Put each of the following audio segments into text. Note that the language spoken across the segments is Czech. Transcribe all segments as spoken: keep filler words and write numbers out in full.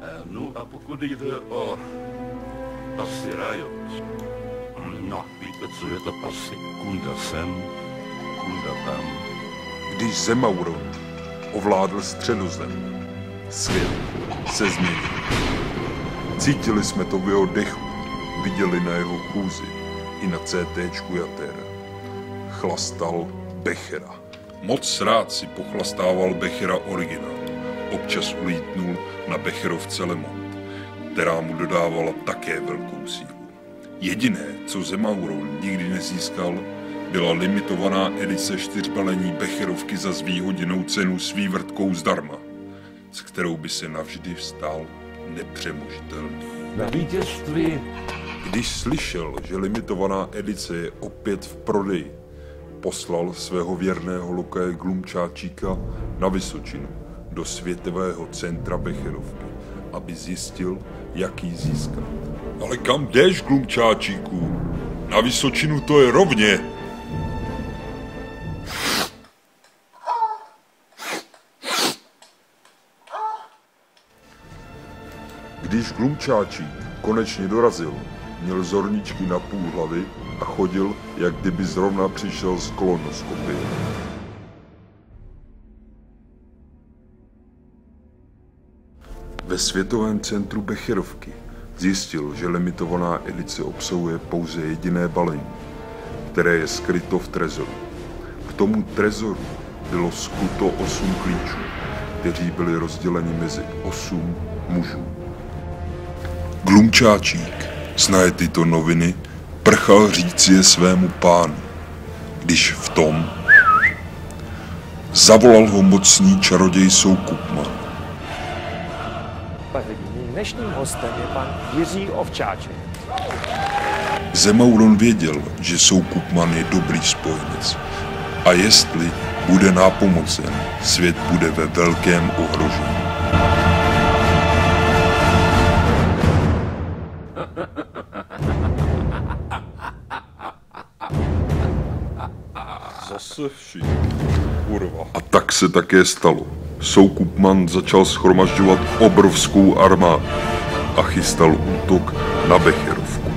No a pokud jde o pasy Riot, no víte, co je to pasy? Kunda sem, kunda tam. Když Zemauron ovládl Středozem, svět se změnil. Cítili jsme to v jeho dechu, viděli na jeho chůzi i na CTčku Jatéra. Chlastal Bechera. Moc rád si pochlastával Bechera originál. Občas ulítnul na Becherovce Lemont, která mu dodávala také velkou sílu. Jediné, co Zemauron nikdy nezískal, byla limitovaná edice čtyřbalení Becherovky za zvýhodněnou cenu s vývrtkou zdarma, s kterou by se navždy vstal nepřemožitelný. Na vítězství. Když slyšel, že limitovaná edice je opět v prodeji, poslal svého věrného lokaje Glumčáčíka na Vysočinu do světového centra Becherovky, aby zjistil, jak ji získat. Ale kam jdeš, Glumčáčíku? Na Vysočinu to je rovně. Když Glumčáčík konečně dorazil, měl zorničky na půl hlavy a chodil, jak kdyby zrovna přišel z kolonoskopie. Ve světovém centru Becherovky zjistil, že limitovaná edice obsahuje pouze jediné balení, které je skryto v trezoru. K tomu trezoru bylo skuto osm klíčů, kteří byli rozděleni mezi osm mužů. Glumčáčík, znaje tyto noviny, prchal říci je svému pánu, když v tom zavolal ho mocný čaroděj Soukupman. Dnešním hostem je pan Jiří Ovčáček. Zemauron věděl, že Soukupman je dobrý spojenec a jestli bude nápomocen, svět bude ve velkém ohrožení. Zase všichni, kurva. A tak se také stalo. Soukupman začal shromažďovat obrovskou armádu a chystal útok na Becherovku.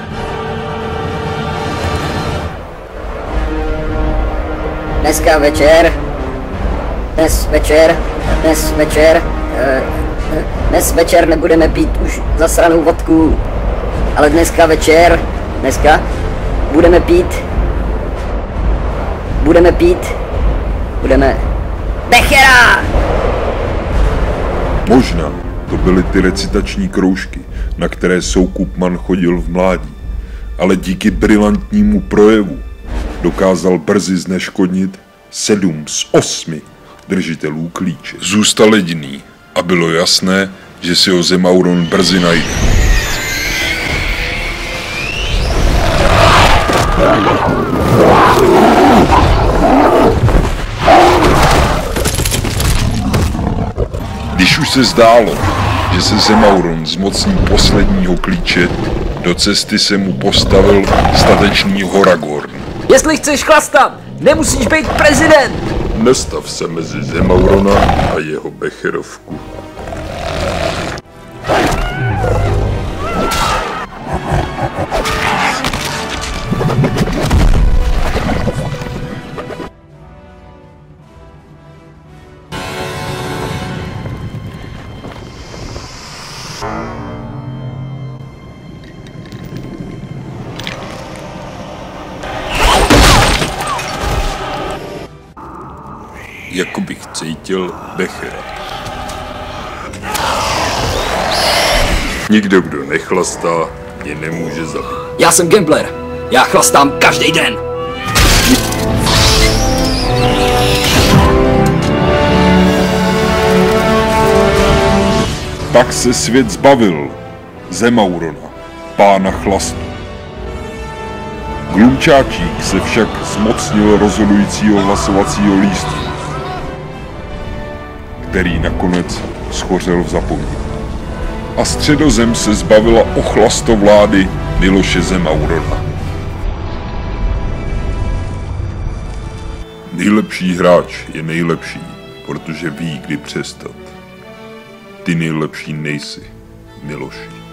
Dneska večer, dnes večer, dnes večer, dnes večer nebudeme pít už zasranou vodku, ale dneska večer, dneska budeme pít, budeme pít, budeme Bechera! Možná to byly ty recitační kroužky, na které Soukupman chodil v mládí, ale díky brilantnímu projevu dokázal brzy zneškodnit sedm z osmi držitelů klíče. Zůstal jediný a bylo jasné, že si ho Zemauron brzy najde. Když už se zdálo, že se Zemauron zmocní posledního klíče, do cesty se mu postavil statečný Horagorn. Jestli chceš chlastat, nemusíš být prezident! Nestav se mezi Zemaurona a jeho Becherovku. Jako bych cítil Bechera. Nikdo, kdo nechlastá, mě nemůže zabít. Já jsem gambler. Já chlastám každý den. Tak se svět zbavil Zemaurona, pána chlastu. Glumčáčík se však zmocnil rozhodujícího hlasovacího lístku, který nakonec schořel v zapomnění. A Středozem se zbavila ochlastovlády Miloše Zemaurona. Nejlepší hráč je nejlepší, protože ví, kdy přestat. ty nejlepší nejsi, Miloši.